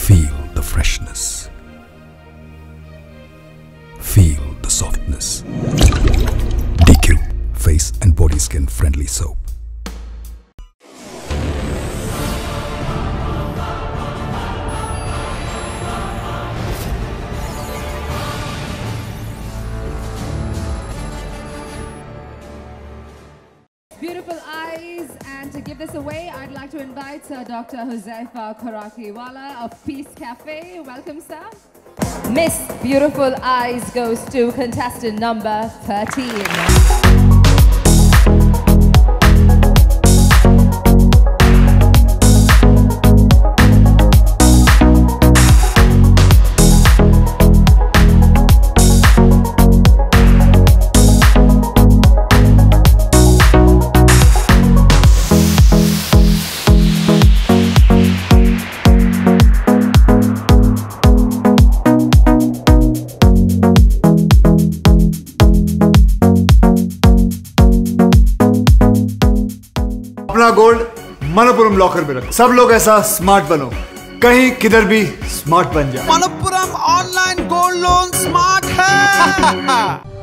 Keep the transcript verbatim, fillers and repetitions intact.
Feel the freshness. Feel the softness. D Q Face and Body Skin Friendly Soap. Beautiful eyes, and to give this away, I'd like to invite uh, Doctor Huzaifa Khorakiwala of Peace Cafe. Welcome, sir. Miss Beautiful Eyes goes to contestant number thirteen. अपना gold Manappuram locker में रखो। सब लोग ऐसा smart बनो, कहीं किधर भी स्मार्ट बन जाए। Manappuram online gold loan smart है।